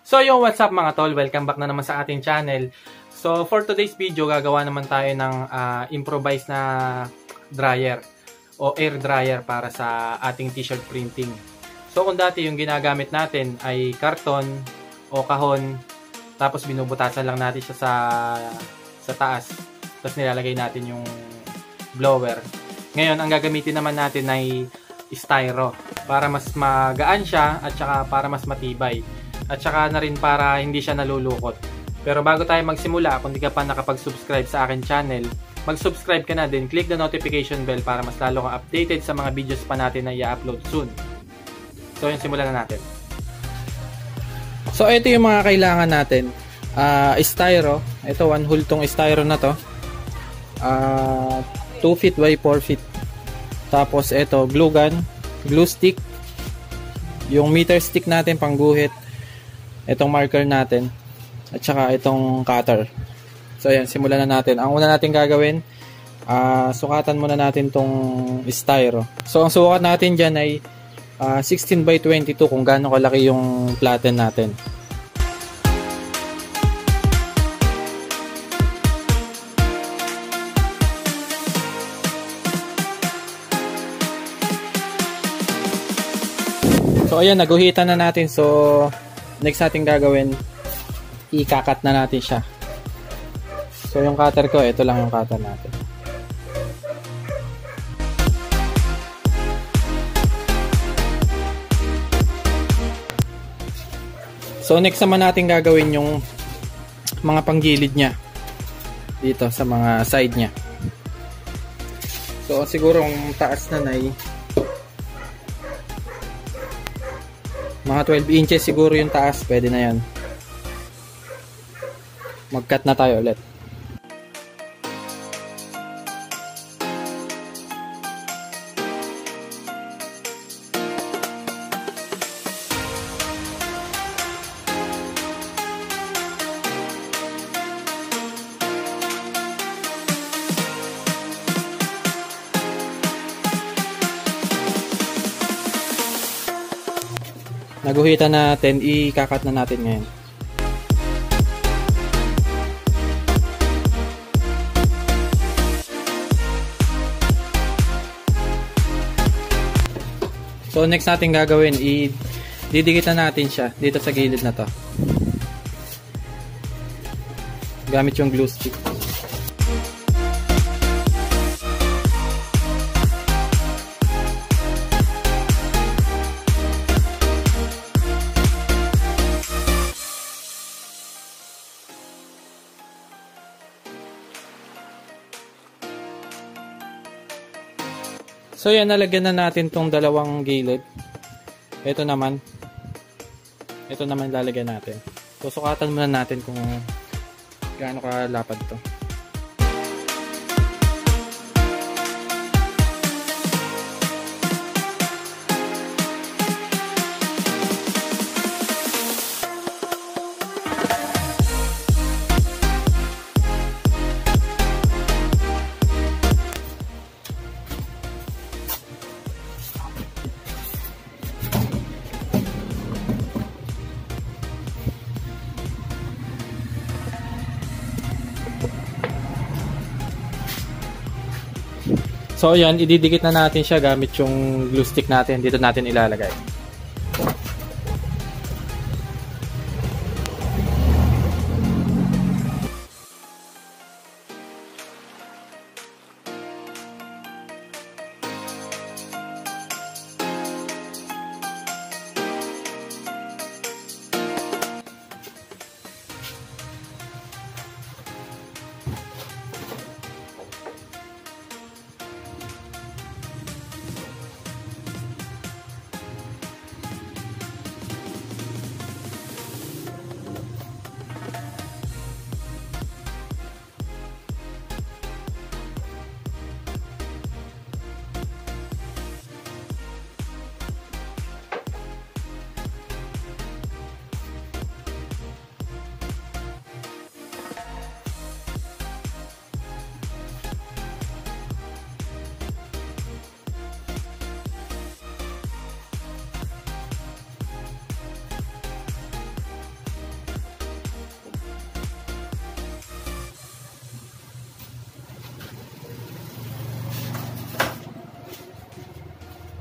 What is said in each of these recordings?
So yung what's up mga tol, welcome back na naman sa ating channel. So for today's video, gagawa naman tayo ng improvised na dryer o air dryer para sa ating t-shirt printing. So kung dati yung ginagamit natin ay karton o kahon, tapos binubutasan lang natin siya sa taas, tapos nilalagay natin yung blower. Ngayon ang gagamitin naman natin ay styro para mas magaan siya at saka para mas matibay. At saka na rin para hindi siya nalulukot. Pero bago tayo magsimula, kung di ka pa nakapag-subscribe sa akin channel, mag-subscribe ka na din, click the notification bell para mas lalo kang updated sa mga videos pa natin na i-upload soon. So yun, simulan na natin. So ito yung mga kailangan natin. Styro. Ito, 1 hole tong styro na to. 2 feet by 4 feet. Tapos ito, glue gun, glue stick, yung meter stick natin pang guhit, itong marker natin, at saka itong cutter. So ayan, simulan na natin. Ang una natin gagawin, sukatan muna natin tong styro. So ang sukat natin dyan ay 16 by 22 kung gaano kalaki yung platen natin. So ayan, naguhitan na natin. So next natin gagawin, ikakat na natin siya. So yung cutter ko, ito lang yung cutter natin. So next naman natin gagawin yung mga panggilid niya dito sa mga side niya. So siguro ang taas na ay mga 12 inches siguro yung taas, pwede na yan. Mag-cut na tayo ulit. Naguhitan natin, ikakat na natin ngayon. So next natin gagawin, didikit na natin siya dito sa gilid na to. Gamit yung glue stick. So yan, nalagyan na natin tong dalawang gilid. Ito naman lalagyan natin. So sukatan muna natin kung gaano kalapad to. So yan, ididikit na natin siya gamit yung glue stick natin. Dito natin ilalagay.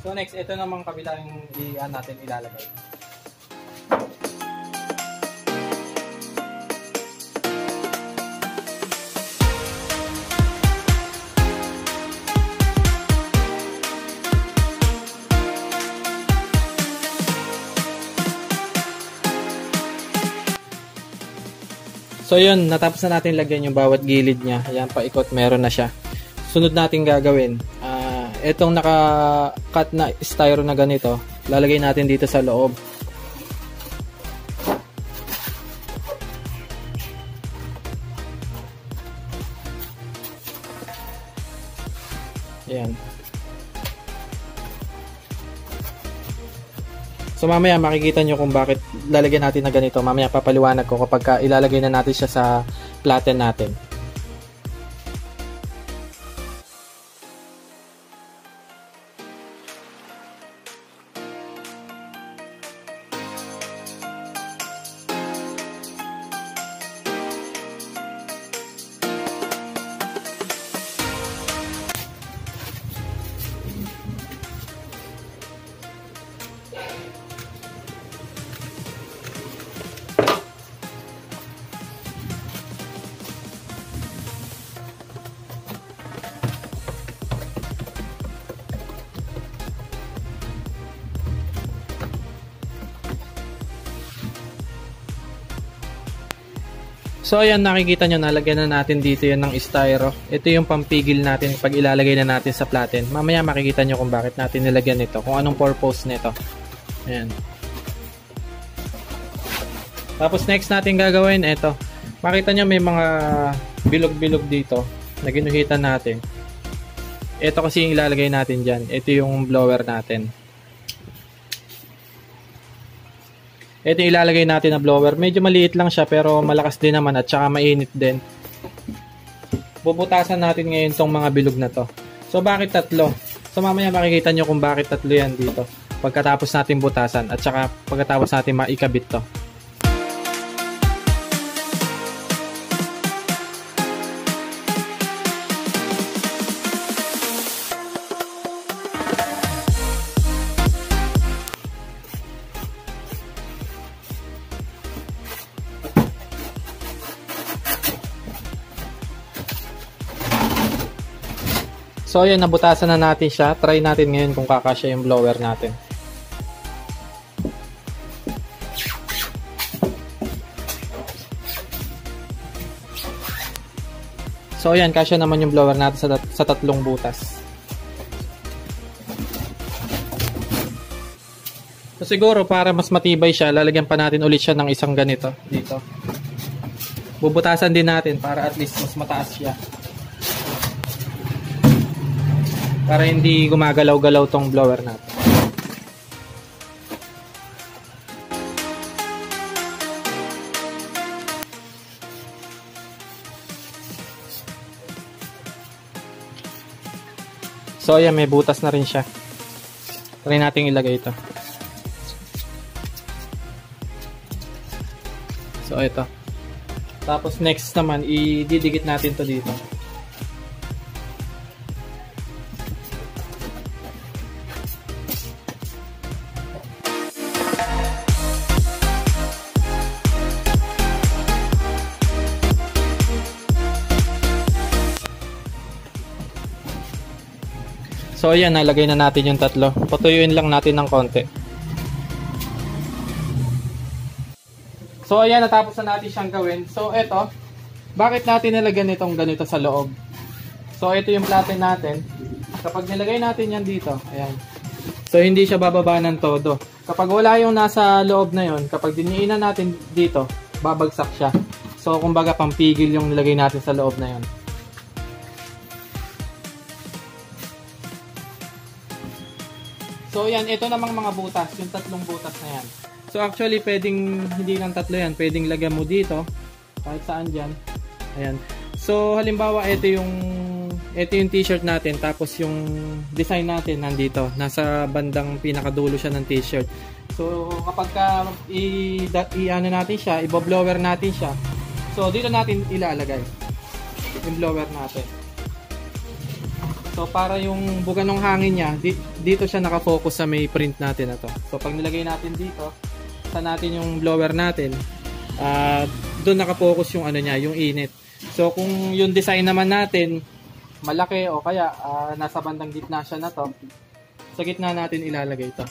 So next, ito namang kabila yung natin ilalagay. So yun, natapos na natin lagyan yung bawat gilid niya. Ayan, paikot, meron na siya. Sunod natin gagawin, itong naka-cut na styro na ganito, lalagay natin dito sa loob. Ayan. So mamaya makikita nyo kung bakit lalagyan natin na ganito. Mamaya papaliwanag ko kapag ilalagay na natin siya sa platen natin. So ayan, nakikita nyo, nalagyan na natin dito yan ng styro. Ito yung pampigil natin pag ilalagay na natin sa platen. Mamaya makikita nyo kung bakit natin nilagyan ito, kung anong purpose nito. Ayan. Tapos next natin gagawin, ito. Makita nyo may mga bilog-bilog dito na ginuhitan natin. Ito kasi yung ilalagay natin dyan. Ito yung blower natin. Ito yung ilalagay natin na blower. Medyo maliit lang siya pero malakas din naman at saka mainit din. Bubutasan natin ngayon tong mga bilog na to. So bakit tatlo? So mamaya makikita nyo kung bakit tatlo yan dito. Pagkatapos natin butasan at saka pagkatapos natin maikabit to. So ayan, nabutasan na natin siya. Try natin ngayon kung kakasya yung blower natin. So ayan, kasya naman yung blower natin sa tatlong butas. So siguro para mas matibay siya, lalagyan pa natin ulit siya ng isang ganito dito. Bubutasan din natin para at least mas mataas siya. Para hindi gumagalaw-galaw tong blower natin. So ayan, may butas na rin siya. Try natin ilagay ito. So ito. Tapos next naman, ididikit natin to dito. So ayan, nalagay na natin yung tatlo. Patuyuin lang natin ng konti. So ayan, natapos na natin siyang gawin. So eto, bakit natin nilagyan itong ganito sa loob? So ito yung platen natin. Kapag nilagay natin yan dito, ayan. So hindi siya bababa ng todo. Kapag wala yung nasa loob na yon, kapag diniinan natin dito, babagsak siya. So kumbaga pampigil yung nilagay natin sa loob na yon. So yan, ito namang mga butas, yung tatlong butas na yan. So actually pwedeng hindi lang tatlo yan, pwedeng lagyan mo dito kahit saan dyan. Ayan. So halimbawa ito yung t-shirt natin, tapos yung design natin nandito, nasa bandang pinakadulo siya ng t-shirt. So kapag i-ano natin siya, i-blower natin siya. So dito natin ilalagay yung blower natin. So So para yung buga ng hangin niya, dito siya nakafocus sa may print natin na to. So pag nilagay natin dito, sa natin yung blower natin, doon nakafocus yung ano niya, yung init. So kung yung design naman natin malaki o kaya nasa bandang gitna siya na to, sa gitna natin ilalagay ito.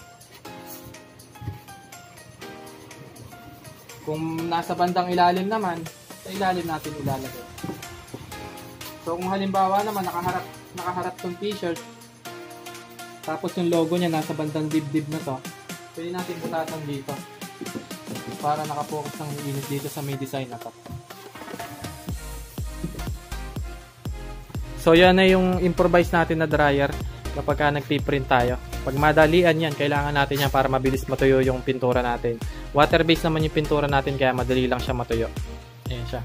Kung nasa bandang ilalim naman, sa ilalim natin ilalagay. So kung halimbawa naman nakaharap tong t-shirt, tapos yung logo niya nasa bandang dibdib na to, pwede natin butasan dito para nakapokus ng init dito sa may design na to. So yan na yung improvise natin na dryer kapag nagpiprint tayo. Pag madalian yan, kailangan natin yan para mabilis matuyo yung pintura natin. Water based naman yung pintura natin kaya madali lang siya matuyo. Ayan siya.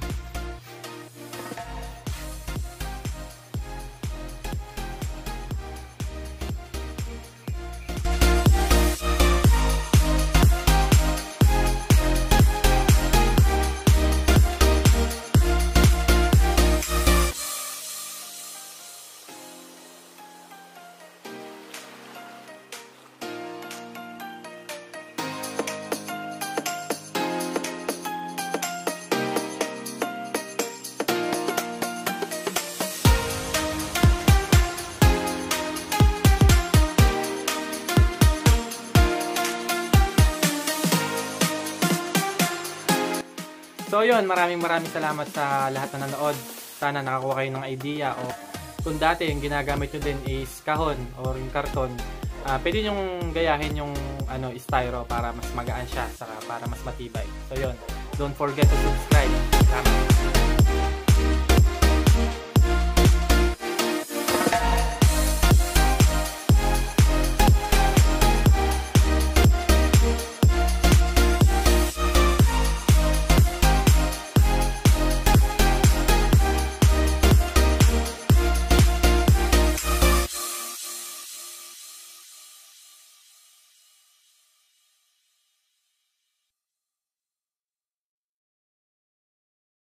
So yun, maraming salamat sa lahat na nanood. Sana nakakuha kayo ng idea o kung dati yung ginagamit nyo din is kahon or yung karton, pwede nyong gayahin yung styro para mas magaan siya, saka para mas matibay. So yun, don't forget to subscribe. Salamat.